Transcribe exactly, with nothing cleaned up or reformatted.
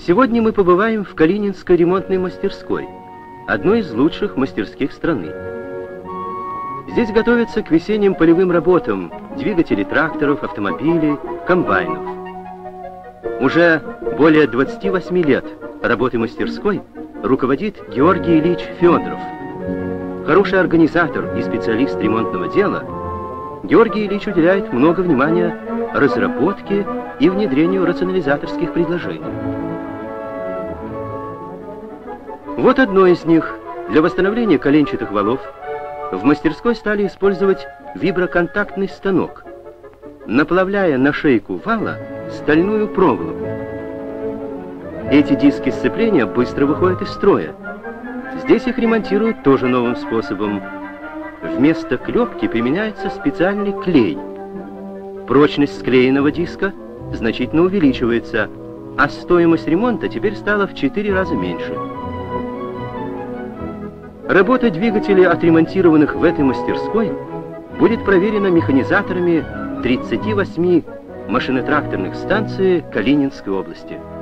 Сегодня мы побываем в Калининской ремонтной мастерской, одной из лучших мастерских страны. Здесь готовятся к весенним полевым работам двигатели тракторов, автомобилей, комбайнов. Уже более двадцати восьми лет работы мастерской руководит Георгий Ильич Федоров. Хороший организатор и специалист ремонтного дела, Георгий Ильич уделяет много внимания разработке и внедрению рационализаторских предложений. Вот одно из них. Для восстановления коленчатых валов в мастерской стали использовать виброконтактный станок, наплавляя на шейку вала стальную проволоку. Эти диски сцепления быстро выходят из строя. Здесь их ремонтируют тоже новым способом. Вместо клепки применяется специальный клей. Прочность склеенного диска значительно увеличивается, а стоимость ремонта теперь стала в четыре раза меньше. Работа двигателей, отремонтированных в этой мастерской, будет проверена механизаторами тридцати восьми машино-тракторных станций Калининской области.